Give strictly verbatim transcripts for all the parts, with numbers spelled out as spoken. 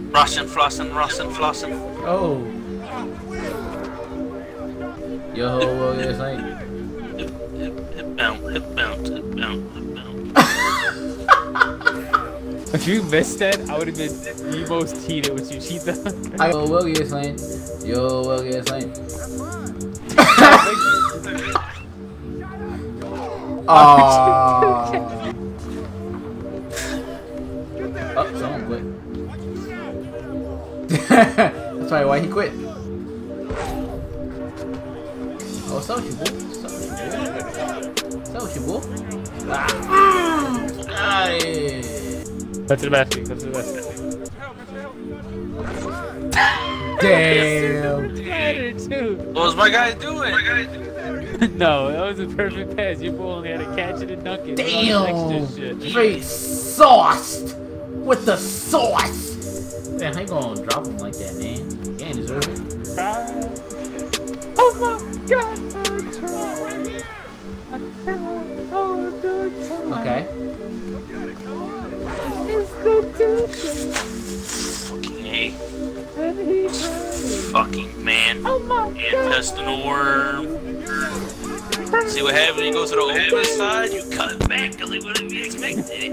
Rossin, flossin, rossin, flossin. Oh. Yo, well, yes, I ain't. Hip, hip, hip bounce, hip bounce, hip bounce, hip bounce. If you missed that, I would have been the most heated with you, Cheetah. Yo, well, yes, I ain't. Yo, well, yes, I ain't. Aww. Oh, someone quit. That's probably why he quit. Oh, so you, boo. So you, boo. So you, boo. Ah. Aye. Go to the basket, go to the basket. Damn. Better too. What was my guy doing? No, that was a perfect pass. Your boy only had to catch it and dunk it. Damn. Extra shit. Straight sauced with the sauce. Man, how you gonna drop him like that, man? You ain't deserve it. Oh my god. Okay. Fucking A. Fucking man. Intestinal worm. See what happens when you go to the open side? You cut back because it wouldn't be expected.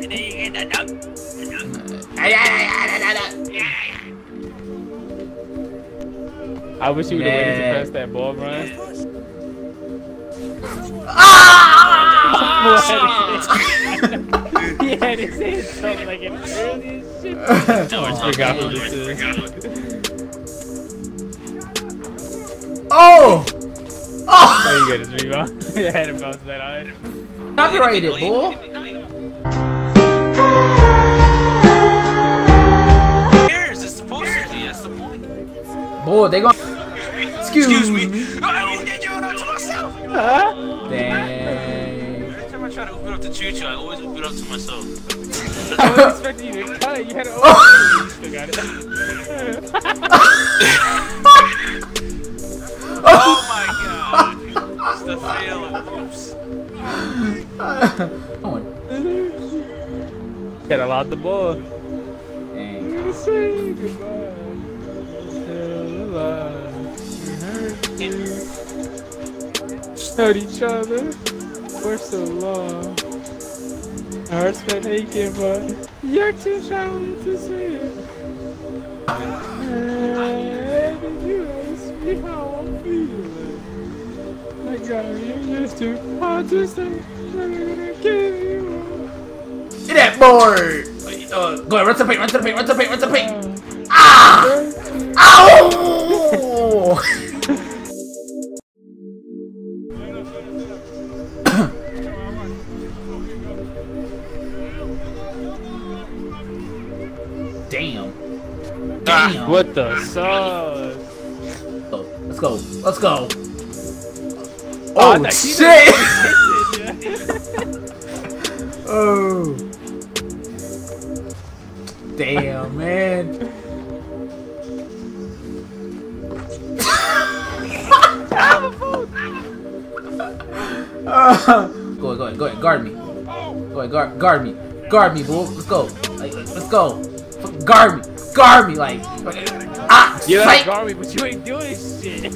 I wish you would have waited to pass that ball, Brian. He had his hand something like an early as shit. I forgot who this is. Oh! Oh! Oh, you got his rebound. I had to bounce that on. Copyrighted, boy. Here's it's supposed to be. That's the point. Boy, they gonna. Excuse, Excuse me. me. I almost did you to myself. Huh? Dang. Every time I try to open up the choo-choo, I always open it up to myself. I was expecting you to cut it. You had to open it. You still got it. Oh my god. It's the fail of oops. Gotta lock the ball. Dang. We're say goodbye. Still alive. We hurt you. Hurt each other for so long. Our hearts been aching, but you're too shy to see it. And you ask me how I'm feeling. I got you used to hard to say. I'm gonna give you up. Get that board! Uh, go ahead, run to the paint, run to the paint, run to the paint, run to the paint! Ah! Ow! Damn. Damn. What the sauce? Oh, let's go. Let's go. Oh, Oh, that shit! Oh. Damn, man. uh, go ahead, go ahead, go ahead, guard me. Go ahead, guard, guard me. Guard me, boo. Let's go. Like, let's go. Fucking guard me. Guard me, like. Ah, you fight. guard me, but you ain't doing shit.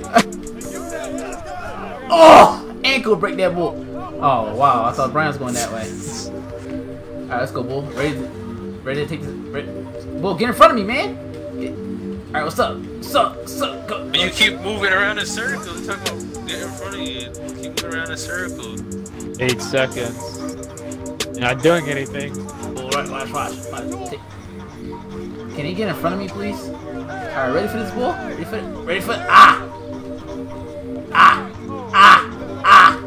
Oh, ankle break that bull. Oh wow, I thought Brian was going that way. All right, let's go, bull. Ready, to, ready to take this. Ready. Bull, get in front of me, man. Get, all right, what's up? What's up? What's up? Go. But you keep moving around in circles. Talk about get in front of you. Keep moving around in circles. Eight seconds. You're not doing anything. Bull, right, watch, watch, watch. Take. Can he get in front of me, please? All right, ready for this, bull? Ready for it? Ready for it? Ah! Ah! Ah! Ah!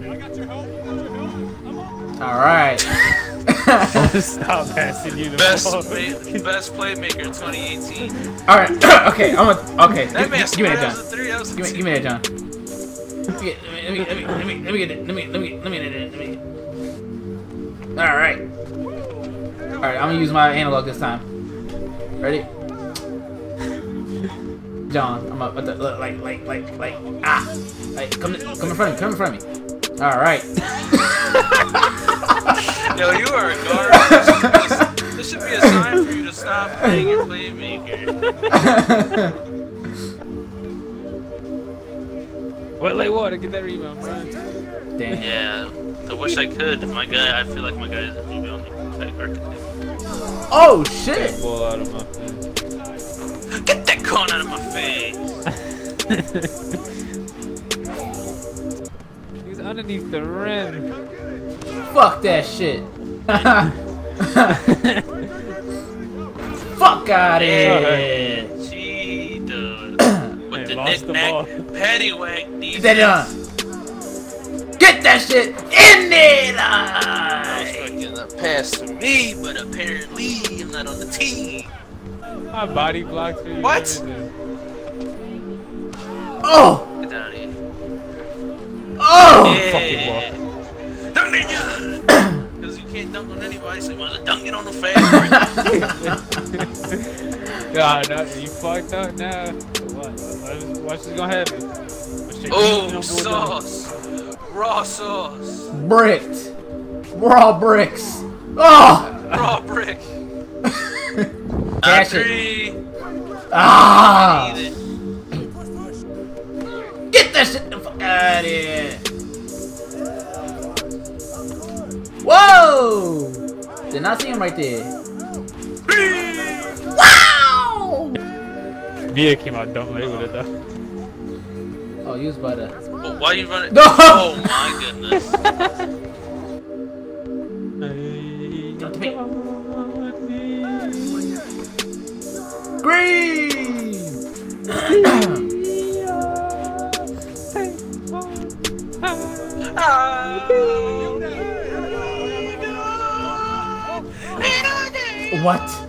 All right. Stop passing you the Best ball. play, best playmaker twenty eighteen. All right. Okay. I'm gonna. Okay. That Give, man give, give me that, that was John. a three. That was a Give me, two. give me that, John. Let me, let me, let me, let me, let me get that. Let me, let me, let me, let me, let me. All right. All right. I'm gonna use my analog this time. Ready? John, I'm up. Like, like, like, like. Ah! Like, come, come in front of me. Come in front of me. All right. Yo, you are a garbage. This This should be a sign for you to stop playing your playmaker. Wet like water, get that rebound, bro. Damn. Yeah, I wish I could. My guy, I feel like my guy isn't rebounding. Oh shit! Ball out of my face. Get that corn out of my face! He's underneath the rim. Fuck that shit. Fuck out of here. She does. With Hey, the lost the knick-knack, ball. paddywhack, Get that done. Get that shit in there! Fucking a pass to me, but apparently I'm not on the team. My body blocks for you. What? Oh! Get out of here. Oh! Fucking ball. Dunk it, because you can't dunk on anybody, so you want to dunk it on the fast break. God, no, you fucked up now. What? Watch what's gonna happen? Oh, sauce. Raw sauce. Bricked. Raw bricks. Oh! Raw brick. Cash three. Ah! Get that shit the fuck out of here. Whoa! Did not see him right there. Wow! Mia came out dumb late with it though. Oh, you was about to. Well, why you running? No! Oh my goodness. Don't me. Green! What?